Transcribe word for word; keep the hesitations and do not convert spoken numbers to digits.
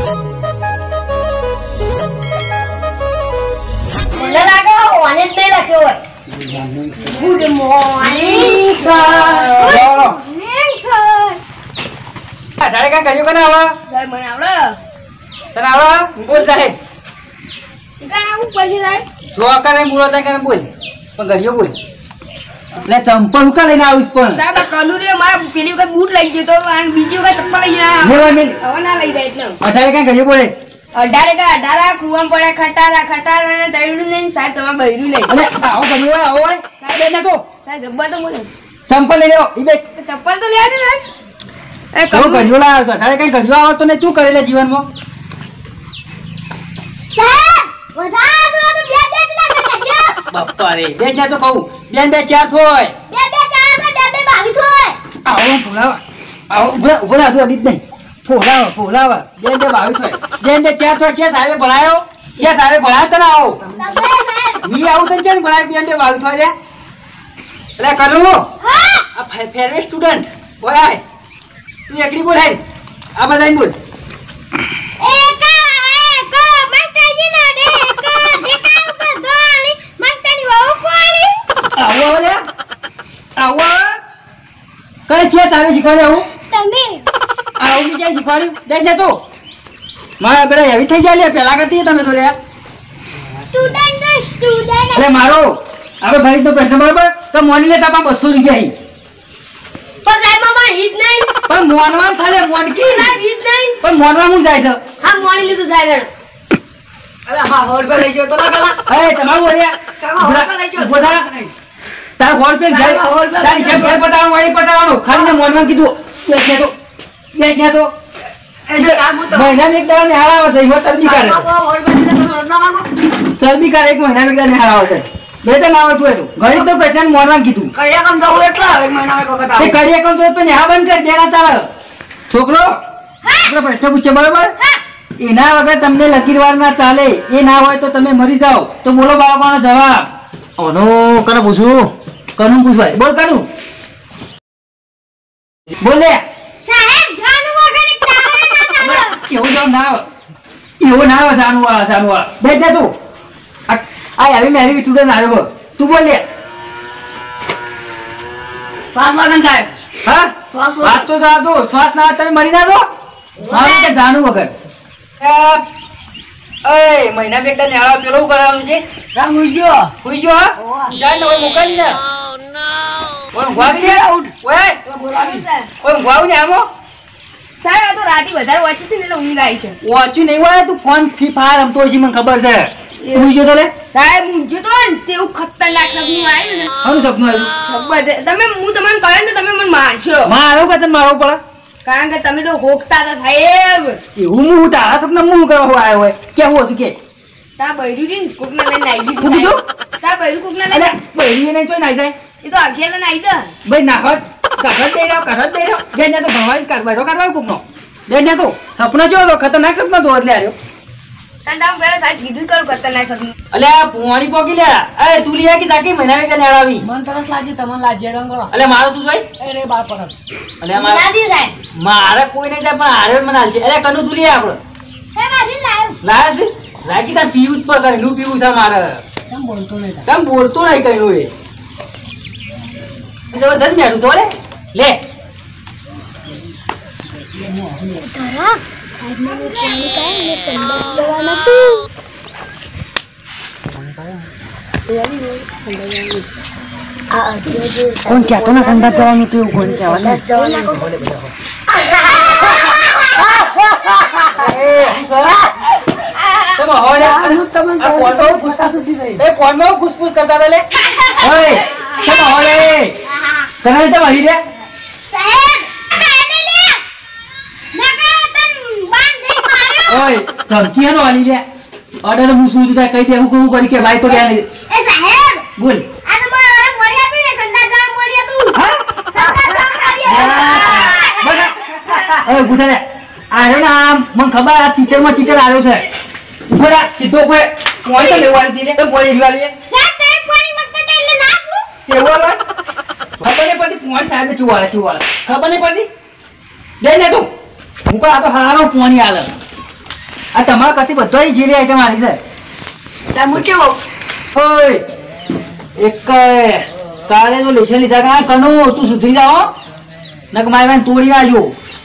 મને લાગે ઓને જ નહીં લખ્યો હોય. Good morning sir. Morning sir. તારે કાંઈ કર્યું કે ના આવે? સર મને આવડે. તને આવે? બોલ સાહેબ. કાં આવું પછી સાહેબ? જો કરે મૂળો થાય કે બોલ. પણ કર્યો બોલ. એટલે ચંપલ ઉકા લઈને આવીશ પણ. સાહેબ આ કલુરી મારા પેલી વખત બૂટ લઈ ગયો તો અને બીજી વખત ચપ્પલ લઈ ગયા. હવે ના લઈ જાય એટલે. અઢારે કાંઈ કર્યું બોલે? અઢારે કા અઢારા કુવામ પડે ખટારા ખટારા ને દૈડું નહીં સાહેબ તમારે બૈરું નહીં. અલે આવો કર્યું હોય આવો હોય. સાહેબ એને તો સાહેબ જબ્બર તો બોલે. ચંપલ લઈ લો. ઈ બે ચપ્પલ તો લેવા દે સાહેબ. એ શું કર્યું લાવ છો? અઢારે કાંઈ કર્યું આવડતો ને શું કરેલા જીવનમાં? સાહેબ વધારે તો બે બે જ ના કરજો. બાપા રે બે જ તો કહું. બે બે ચાર થોય. બે બે ચાર તો બે બે બાવીસ હોય. આવો ફોલાવા. આવો ઉભા ઉભા રાધો અડીત નહીં. ફોલાવા ફોલાવા. બે બે બાવીસ હોય. બે બે ચાર થોય છે સાહેબે ભણાયો. છે સાહેબે ભણાય તને આવો. મી આવું તને કેમ ભણાય બે બે બાવીસ હોય રે? એટલે કરું હા આ ફેરવે સ્ટુડન્ટ બોલાય. તું એકડી બોલ હાય. આ બધાને બોલ. એક એક માસ્ટરજી ના દે એક દેખાવ પર દોની માસ્ટરની વહુ કોણી. આવો રે આવો કઈ છે સાહેબે શીખવાડ્યું હું? તમે આવું બીજા શીખવાડ્યું દે ને તો મારા બેટા એવી થઈ જાય લે પેલા કરતી તમે તો રે. સ્ટુડન્ટ સ્ટુડન્ટ અરે મારો હવે ભાઈ તો પ્રશ્ન બરાબર તો મોની લે તાપા બસો રૂપિયા હી પણ સાહેબ મામા હિત નહીં. પણ મોનવાન થાલે મોનકી સાહેબ હિત નહીં. પણ મોનવા હું જાય છે. હા મોણી લીધું સાહેબ. અરે હા હોલ પર લઈ ગયો તો ના પેલા એ તમારું બોલ્યા હોલ પર લઈ ગયો બોલા તાર હોલ પર જાય તારી જેમ ઘર પટાવવાનું વાળી પટાવવાનું ખાલી મોનવા કીધું કે છે તો કે છે તો મહિના એક દાડા ને હારાવ છે ઈવો તરબી કરે તરબી કરે એક મહિના એક દાડા ને હારાવ છે બે તો ના આવતું હતું ગરીબ તો પેટન મોનવા કીધું કરિયા કામ જવું એટલા એક મહિના એક વખત આવે કરિયા કામ તો તો ન્યા બંધ કર દેના તારા છોકરો છોકરો પ્રશ્ન પૂછે બરાબર એના વગર તમને લકીરવાર ના ચાલે એ ના હોય તો તમે મરી જાઓ તો બોલો બાળકોનો જવાબ ઓનો કને પૂછું કનું પૂછવાય બોલ કનું બોલે સાહેબ જાનુ વગર એક તારે ના ચાલે. એવું જો ના આવે એવું ના આવે જાનુ વાળા જાનુ વાળા બે દે તું આ આવી મેરી સ્ટુડન્ટ આવ્યો તું બોલ લે શ્વાસ વાગન સાહેબ હા શ્વાસ વાત તો જા દો શ્વાસ ના તમે મરી જા દો હા જાનુ વગર એ મહિના બેટા ને આવા પેલો કરાવવાનું છે રામ હુઈ ગયો હુઈ ગયો જાય ને ઓય મોકલ ને ઓય વાવી દે ઉઠ ઓય બોલાવી ઓય વાવ ને આમો સાહેબ આ તો રાતી વધારે વાંચી છે ને એટલે ઊંઘ આવી છે. વાંચ્યું નહીં હોય તું ફોન ફ્રી ફાયર રમતો હોય છે મને ખબર છે હુઈ ગયો તો લે સાહેબ ઊંઘજો તો ને તેવું ખતરનાક સપનું આવ્યું ને. આનું સપનું આવ્યું ખબર છે. તમે હું તમને કહે ને તમે મને મારશો મારો કે તને મારવો પડે કારણ કે તમે તો હોકતા હતા સાહેબ. એવું હું તારા સપના હું કરવા આવ્યો હોય કેવું હતું કે તા બૈરું ને કોકના લઈને આવી શું દીધું. કીધું? તા બૈરું કોકના અરે લઈને બહેરી નહીં ચોય નાઈ જાય એ તો અખિયાને નાઈ દે. ભાઈ નાખત કાઢત દઈ રહ્યો કાઢત દઈ રહ્યો બે ને તો ભણવા જ કાઢવા કાઢવા કોકનો બે ને તો સપનો જો તો ખતરનાક સપનો તો એટલે આવ્યો તને તમે પહેલા સાહેબ કીધું કરું ખતરનાક સપનું. અલે આ પુવાણી પોકી લે એ તું લિયા કે તાકી મહિના કે લેડાવી મન તરસ લાગી તમને લાજે રંગળો અલે મારો તું જોઈ અરે બાર પર અલે મારે નાદી સાહેબ મારે કોઈ નહીં જાય પણ હારે મને હાલ છે અલે કનું તું લિયા આપણે સાહેબ આજે લાયો. લાયા છે લાગી તા પીવું જ પર નું પીવું છે મારે કેમ બોલતો નહીં કેમ બોલતો નહીં કઈ એ તો ધન મેડું છો લે લે તારા સાહેબ ને પાણી કાય ને ઠંડા દવા નથી. આ અજય કોણ કહેતો ને સંડાસ જવાની તું કોણ કહેવાને તમે હોડે તમે કોણમાં ઘુસપુસ એ કોણમાં ઘુસપુસ કરતા હતા લે ઓય તમે હોડે તને તો વહી રે સાહેબ આને લે નકા તન બાંધી મારો. ઓય ધમકી હનો વાલી લે ઓડે તો હું શું કઈ દે હું કહું કરી કે ભાઈ તો ગયા નહીં એ સાહેબ બોલ આ તો મારે મોરી આપી ને ઠંડા દવા મોરી તું હા ઠંડા દવા બસ ઓય ગુડા લે આરે ના મને ખબર આ ચીટર માં ચીટર આવ્યો છે ઉભરા સીધો કોઈ કોઈ તો લેવાની દીને તો કોઈ લેવાની સાહેબ તે પાણી મત એટલે નાખું કેવો લો ખબર ને પડી કોણ સાહેબ ચુવાળે ચુવાળે ખબર ને પડી દે ને તું હું કો આ તો હારો પોણી આલે આ તમારા કથી બધો જેલી આઈટમ મારી છે તમે કેવો ઓય એક કાલે તો લેશન લીધા કા કનો તું સુધરી જાઓ નક મારે તોડી વાજો